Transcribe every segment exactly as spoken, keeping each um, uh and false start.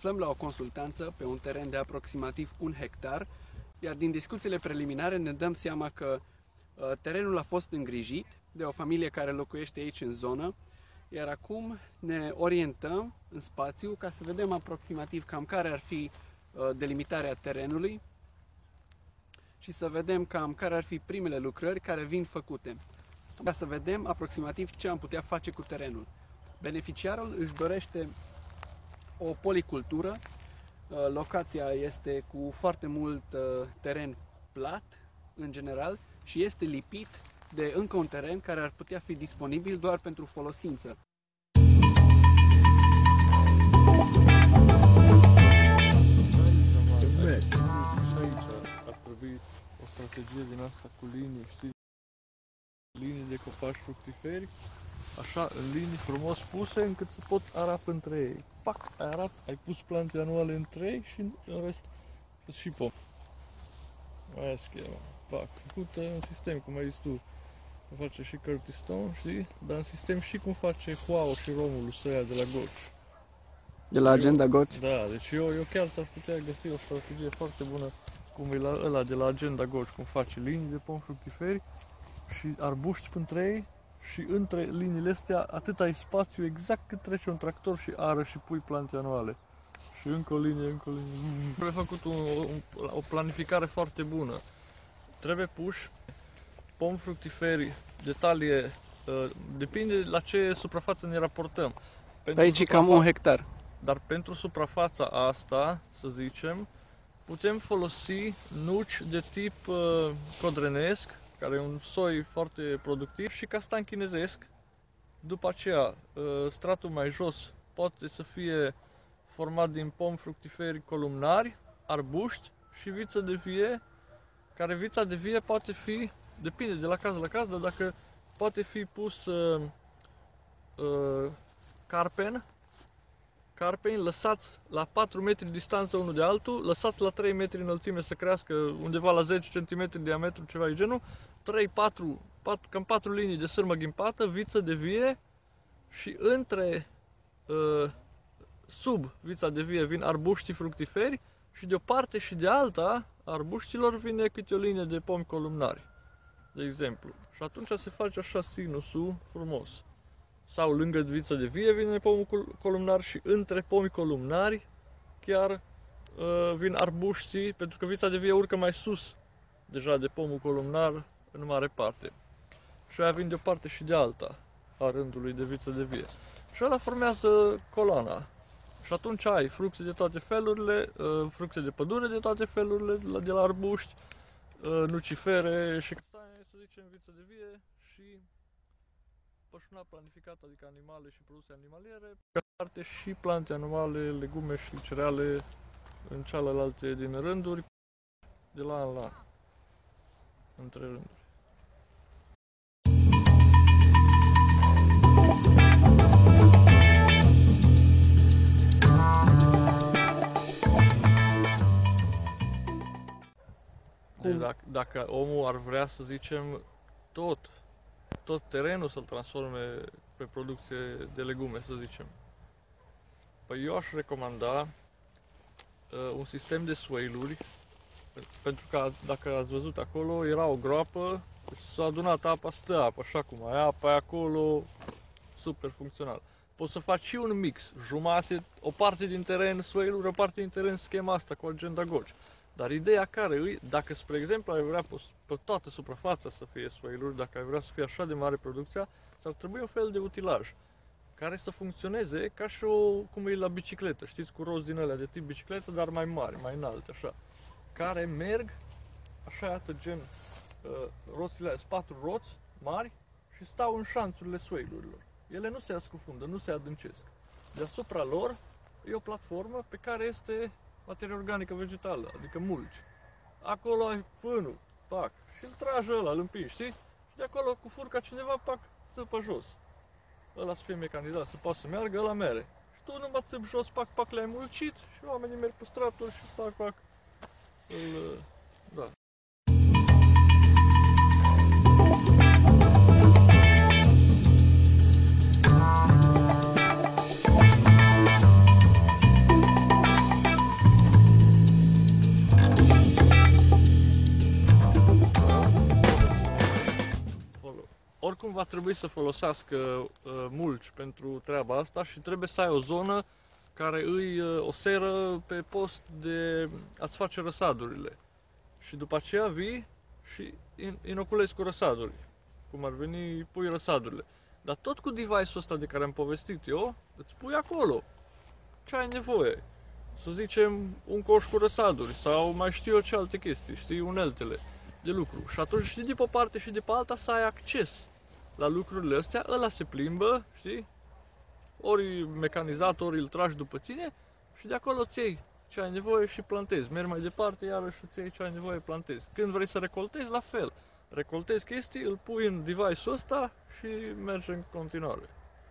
aflăm la o consultanță pe un teren de aproximativ un hectar, iar din discuțiile preliminare ne dăm seama că uh, terenul a fost îngrijit de o familie care locuiește aici în zonă, iar acum ne orientăm în spațiu ca să vedem aproximativ cam care ar fi uh, delimitarea terenului și să vedem cam care ar fi primele lucrări care vin făcute, ca să vedem aproximativ ce am putea face cu terenul. Beneficiarul își dorește o policultură, locația este cu foarte mult teren plat în general și este lipit de încă un teren care ar putea fi disponibil doar pentru folosință. Ar trebui o strategie din asta cu linii, știi? Linii de copaci fructiferi, așa, în linii frumos puse, încât să poți arap între ei. Pac, ai arat, ai pus plante anuale între ei și în rest și pom. Aia e schema. Pac, făcută în sistem, cum ai zis tu. O face și Curtis Stone, știi? Dar în sistem și cum face Huao și Romulus ăia de la Goci. De la Agenda Goci? Da, deci eu, eu chiar s-ar putea găsi o strategie foarte bună cum e la ăla de la Agenda Goci, cum face linii de pom fructiferi și arbuști între ei și între liniile astea atât ai spațiu exact cât trece un tractor și ară și pui plante anuale. Și încă o linie, încă o linie. Trebuie făcut un, o, o planificare foarte bună. Trebuie puși pom fructiferi de talie, uh, depinde la ce suprafață ne raportăm. Pentru aici e cam un hectar. Dar pentru suprafața asta, să zicem, putem folosi nuci de tip uh, codrenesc, care e un soi foarte productiv, și castan chinezesc. După aceea, uh, stratul mai jos poate să fie format din pom fructiferi columnari, arbuști și viță de vie, care vița de vie poate fi, depinde de la caz la caz, dar dacă poate fi pus uh, uh, carpen, carpeni lăsați la patru metri distanță unul de altul, lăsați la trei metri înălțime să crească undeva la zece centimetri diametru, ceva de genul, trei patru, patru, cam patru linii de sârmă ghimpată, viță de vie și între, uh, sub vița de vie vin arbuștii fructiferi și de o parte și de alta arbuștilor vine câte o linie de pomi columnari, de exemplu. Și atunci se face așa sinusul frumos. Sau lângă vița de vie vine pomul columnar și între pomii columnari chiar uh, vin arbuștii, pentru că vița de vie urcă mai sus deja de pomul columnar în mare parte. Și aia vin de o parte și de alta a rândului de viță de vie. Și ăla formează coloana. Și atunci ai fructe de toate felurile, uh, fructe de pădure de toate felurile, de la arbuști, uh, nucifere și castane, să zicem, viță de vie și pășunat planificat, adică animale și produse animaliere, pe parte și plante anuale, legume și cereale în cealaltă din rânduri, de la an la an, între rânduri. Deci dacă, dacă omul ar vrea, să zicem, tot tot terenul să-l transforme pe producție de legume, să zicem. Păi eu aș recomanda uh, un sistem de swale-uri, pentru că dacă ați văzut acolo, era o groapă, s-a adunat apa, stă apă, așa cum ai apa, e acolo, super funcțional. Poți să faci și un mix, jumate, o parte din teren swale-uri, o parte din teren schema asta cu Agenda Goci. Dar ideea care e, dacă, spre exemplu, ai vrea pe toată suprafața să fie swale-uri, dacă ai vrea să fie așa de mare producția, ți-ar trebui un fel de utilaj care să funcționeze ca și o, cum e la bicicletă, știți, cu roți din alea de tip bicicletă, dar mai mari, mai înalte, așa, care merg, așa, iată, gen, uh, roțile alea, patru roți mari și stau în șanțurile swale-urilor. Ele nu se ascufundă, nu se adâncesc. Deasupra lor e o platformă pe care este materie organică vegetală, adică mulci. Acolo ai fânul, pac, și îl tragi ăla, îl împingi, știi? Și de acolo cu furca cineva, pac, țăpă jos. Ăla să fie mecanizat, să poată să meargă, ăla mere. Și tu numai țăpi jos, pac, pac, le-ai mulcit și oamenii merg pe straturi și pac, pac, îl, da. oricum va trebui să folosească uh, mulci pentru treaba asta și trebuie să ai o zonă care îi uh, o seră pe post de a-ți face răsadurile. Și după aceea vii și inoculezi cu răsaduri, cum ar veni, pui răsadurile. Dar tot cu device-ul ăsta de care am povestit eu, îți pui acolo ce ai nevoie. Să zicem, un coș cu răsaduri sau mai știu eu ce alte chestii, știi, uneltele de lucru. Și atunci știi de pe o parte și de pe alta să ai acces la lucrurile astea, ăla se plimbă, știi? Ori mecanizat, ori îl tragi după tine și de acolo îți iei ce ai nevoie și plantezi. Mergi mai departe, iarăși îți iei ce ai nevoie, plantezi. Când vrei să recoltezi, la fel. Recoltezi chestii, îl pui în device-ul ăsta și mergi în continuare.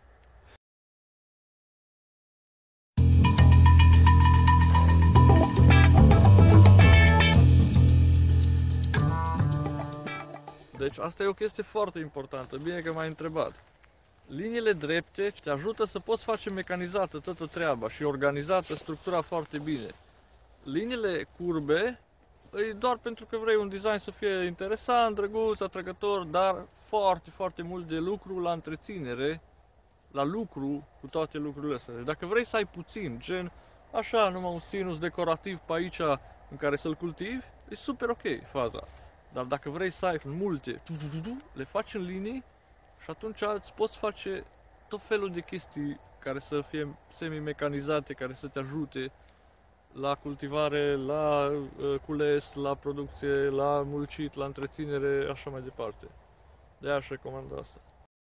Deci asta e o chestie foarte importantă, bine că m-ai întrebat. Liniile drepte te ajută să poți face mecanizată toată treaba și organizată structura foarte bine. Liniile curbe e doar pentru că vrei un design să fie interesant, drăguț, atrăgător, dar foarte, foarte mult de lucru la întreținere, la lucru cu toate lucrurile astea. Deci dacă vrei să ai puțin, gen așa, numai un sinus decorativ pe aici în care să-l cultivi, e super ok faza. Dar dacă vrei să ai multe, le faci în linii și atunci îți poți face tot felul de chestii care să fie semi-mecanizate, care să te ajute la cultivare, la uh, cules, la producție, la mulcit, la întreținere, așa mai departe. De-aia aș recomanda asta.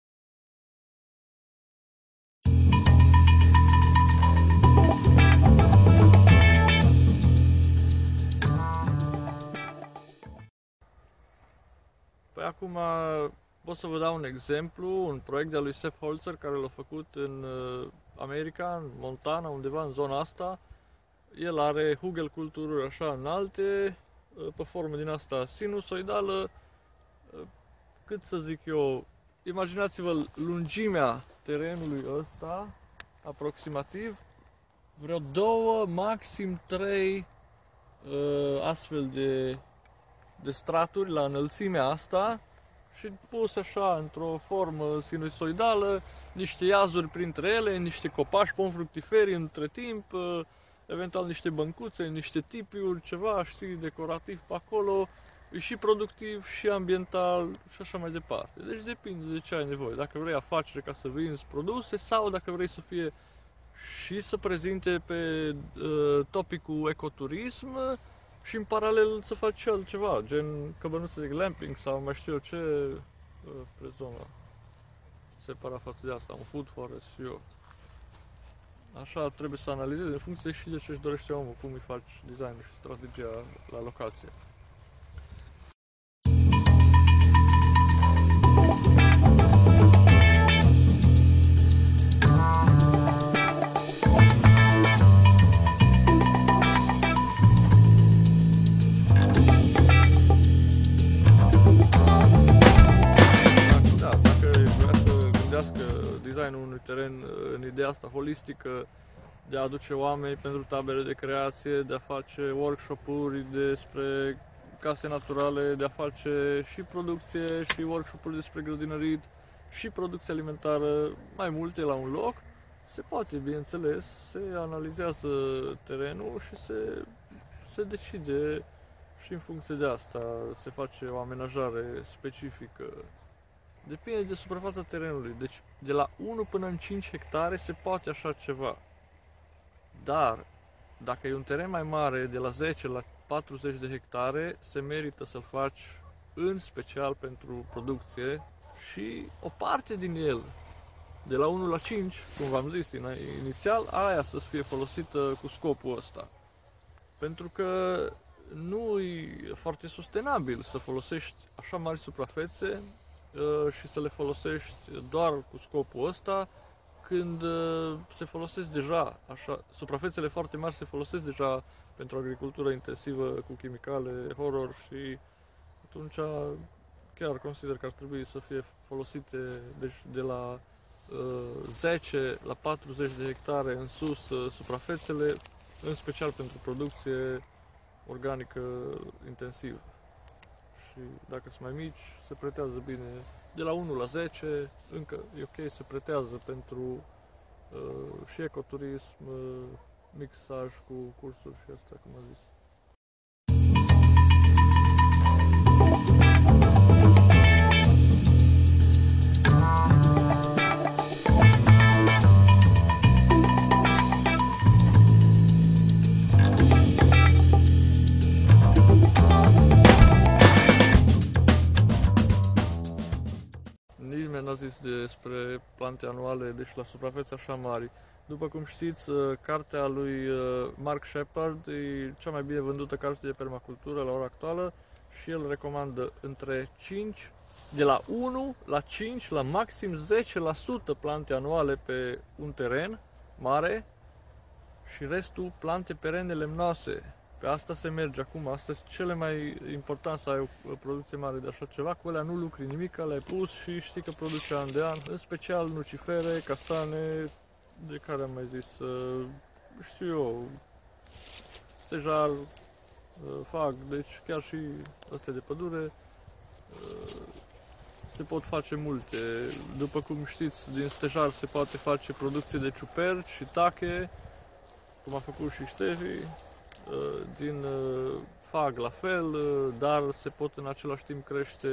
Păi acum pot să vă dau un exemplu, un proiect de-al lui Sepp Holzer care l-a făcut în America, în Montana, undeva în zona asta. El are hugelculturi așa înalte, pe formă din asta sinusoidală, cât să zic eu, imaginați-vă lungimea terenului ăsta, aproximativ, vreo două, maxim trei astfel de de straturi la înălțimea asta și pus așa într-o formă sinusoidală, niște iazuri printre ele, niște copaci pom fructiferi între timp, eventual niște băncuțe, niște tipiuri, ceva, știi, decorativ pe acolo, e și productiv și ambiental și așa mai departe. Deci depinde de ce ai nevoie. Dacă vrei afacere ca să vinzi produse sau dacă vrei să fie și să prezinte pe uh, topicul ecoturism, și în paralel să faci altceva, gen căbănuțe de glamping sau mai știu eu ce pe zona separat față de asta, un food forest și eu. Așa trebuie să analizezi în funcție și de ce își dorește omul, cum îi faci designul și strategia la locație. Designul unui teren în ideea asta holistică de a aduce oameni pentru tabere de creație, de a face workshop-uri despre case naturale, de a face și producție și workshop-uri despre grădinărit și producție alimentară, mai multe la un loc. Se poate, bineînțeles, se analizează terenul și se, se decide și în funcție de asta se face o amenajare specifică. Depinde de suprafața terenului, deci de la unu până în cinci hectare se poate așa ceva. Dar dacă e un teren mai mare, de la zece la patruzeci de hectare, se merită să-l faci în special pentru producție și o parte din el, de la unu la cinci, cum v-am zis inițial, aia să fie folosită cu scopul ăsta. Pentru că nu e foarte sustenabil să folosești așa mari suprafețe și să le folosești doar cu scopul ăsta, când se folosesc deja, așa, suprafețele foarte mari se folosesc deja pentru agricultură intensivă cu chimicale, horror și atunci chiar consider că ar trebui să fie folosite deci de la uh, zece la patruzeci de hectare în sus uh, suprafețele, în special pentru producție organică intensivă. și dacă sunt mai mici, se pretează bine. De la unu la zece, încă e ok, se pretează pentru uh, și ecoturism, uh, mixaj cu cursuri și astea, cum am zis. Nimeni n-a zis despre plante anuale, deci la suprafețe așa mari. După cum știți, cartea lui Mark Shepard e cea mai bine vândută carte de permacultură la ora actuală și el recomandă între cinci, de la unu la cinci, la maxim zece la sută plante anuale pe un teren mare și restul plante perene lemnoase. Pe asta se merge acum, asta este cele mai important, să ai o producție mare de așa ceva, cu alea nu lucri nimic, le-ai pus și știi că produce an de an, în special nucifere, castane, de care am mai zis, știu eu, stejar, fag, deci chiar și astea de pădure, se pot face multe. După cum știți, din stejar se poate face producție de ciuperci și tache, cum a făcut și Ștefi. Din fag la fel, dar se pot în același timp crește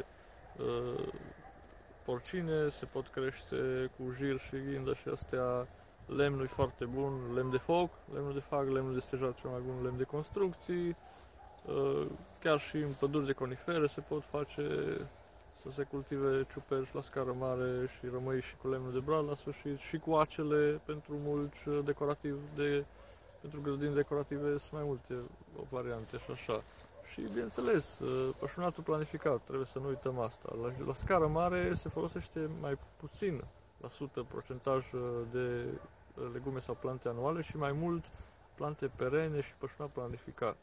porcine, se pot crește cu jir și ghindă și astea. Lemnul e foarte bun, lemn de foc, lemnul de fag, lemnul de stejar cel mai bun, lemn de construcții. Chiar și în păduri de conifere se pot face, să se cultive ciuperci la scară mare și rămâi și cu lemnul de brad la sfârșit și cu acele pentru mulci decorativ de pentru grădini decorative sunt mai multe variante și așa. Și bineînțeles, pășunatul planificat, trebuie să nu uităm asta. La, la scară mare se folosește mai puțin la sută procentaj de legume sau plante anuale și mai mult plante perene și pășunat planificat.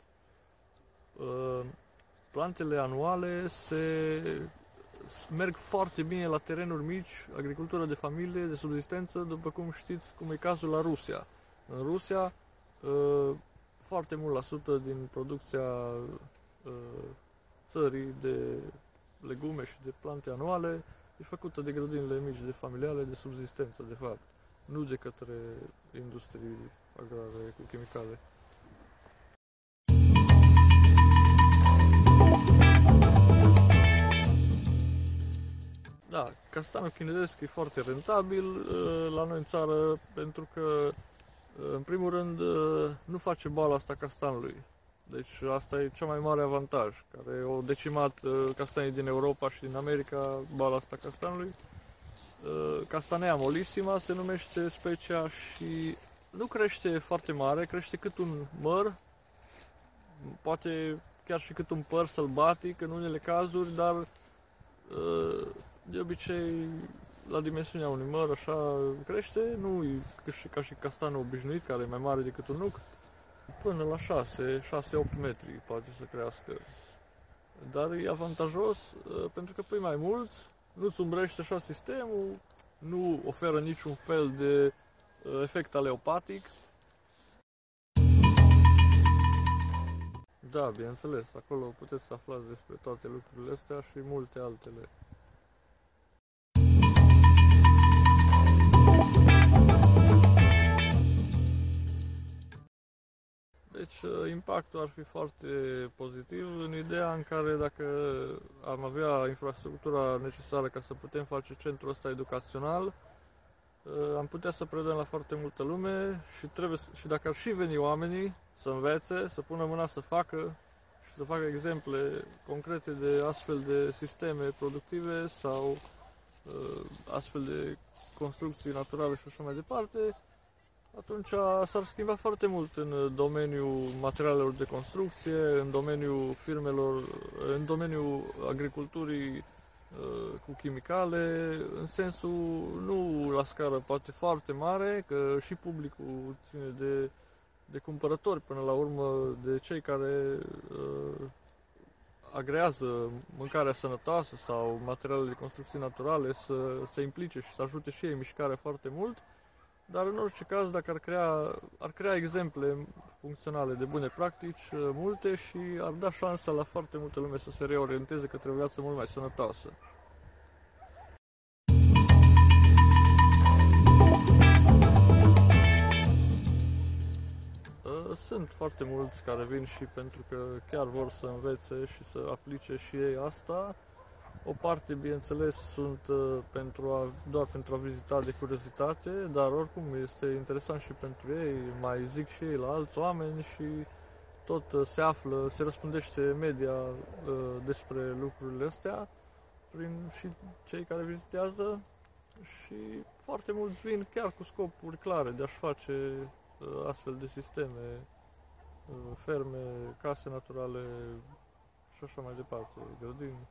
Plantele anuale se merg foarte bine la terenuri mici, agricultură de familie, de subzistență, după cum știți cum e cazul la Rusia. În Rusia, foarte mult la sută din producția țării de legume și de plante anuale e făcută de grădinile mici, de familiale, de subzistență, de fapt, nu de către industrii agrare cu chimicale. Da, castanul chinezesc e foarte rentabil la noi în țară pentru că, în primul rând, nu face boala asta castanului. Deci asta e cel mai mare avantaj, care au decimat castanii din Europa și din America, boala asta castanului. Castanea mollissima se numește specia și nu crește foarte mare, crește cât un măr, poate chiar și cât un păr sălbatic în unele cazuri, dar de obicei la dimensiunea unui măr așa crește, nu e ca și castanul obișnuit, care e mai mare decât un nuc, până la șase șase opt metri poate să crească. Dar e avantajos pentru că pui mai mulți, nu-ți umbrește așa sistemul, nu oferă niciun fel de efect aleopatic. Da, bineînțeles, acolo puteți să aflați despre toate lucrurile astea și multe altele. Deci impactul ar fi foarte pozitiv în ideea în care dacă am avea infrastructura necesară ca să putem face centrul ăsta educațional, am putea să predăm la foarte multă lume și, trebuie, și dacă ar și veni oamenii să învețe, să pună mâna să facă și să facă exemple concrete de astfel de sisteme productive sau astfel de construcții naturale și așa mai departe, atunci s-ar schimba foarte mult în domeniul materialelor de construcție, în domeniul firmelor, în domeniul agriculturii cu chimicale, în sensul nu la scară poate foarte mare, că și publicul ține de, de cumpărători până la urmă, de cei care uh, agrează mâncarea sănătoasă sau materialele de construcție naturale să se implice și să ajute și ei mișcarea foarte mult. dar în orice caz, dacă ar crea, ar crea exemple funcționale de bune practici, multe, și ar da șansa la foarte multă lume să se reorienteze către o viață mult mai sănătoasă. Sunt foarte mulți care vin și pentru că chiar vor să învețe și să aplice și ei asta. O parte, bineînțeles, sunt pentru a, doar pentru a vizita de curiozitate, dar oricum este interesant și pentru ei, mai zic și ei la alți oameni și tot se află, se răspândește media despre lucrurile astea prin și cei care vizitează, și foarte mulți vin chiar cu scopuri clare de a-și face astfel de sisteme, ferme, case naturale și așa mai departe, grădini.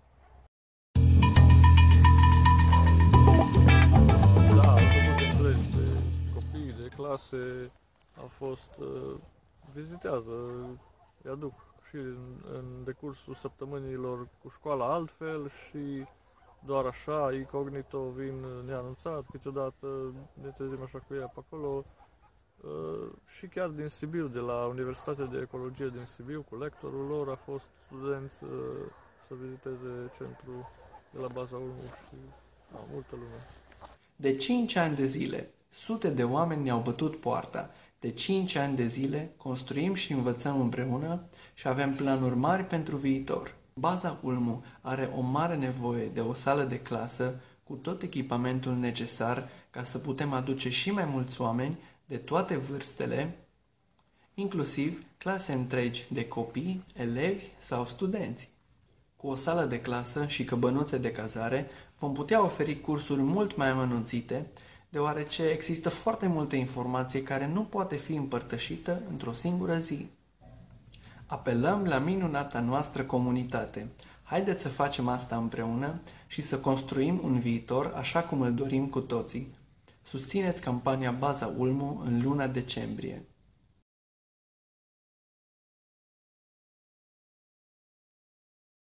Da, autobuze întregi de copii, de clase au fost, vizitează, îi aduc și în, în decursul săptămânilor cu școala altfel și doar așa, incognito, vin neanunțat, câteodată ne trezim așa cu ea pe acolo. Uh, și chiar din Sibiu, de la Universitatea de Ecologie din Sibiu, cu lectorul lor, a fost studenți uh, să viziteze centrul de la Baza Ulmu și a, multă lume. De cinci ani de zile, sute de oameni ne-au bătut poarta. De cinci ani de zile construim și învățăm împreună și avem planuri mari pentru viitor. Baza Ulmu are o mare nevoie de o sală de clasă cu tot echipamentul necesar ca să putem aduce și mai mulți oameni de toate vârstele, inclusiv clase întregi de copii, elevi sau studenți. Cu o sală de clasă și căbănuțe de cazare vom putea oferi cursuri mult mai amănunțite, deoarece există foarte multă informație care nu poate fi împărtășită într-o singură zi. Apelăm la minunata noastră comunitate. Haideți să facem asta împreună și să construim un viitor așa cum îl dorim cu toții. Susțineți campania Baza Ulmu în luna decembrie.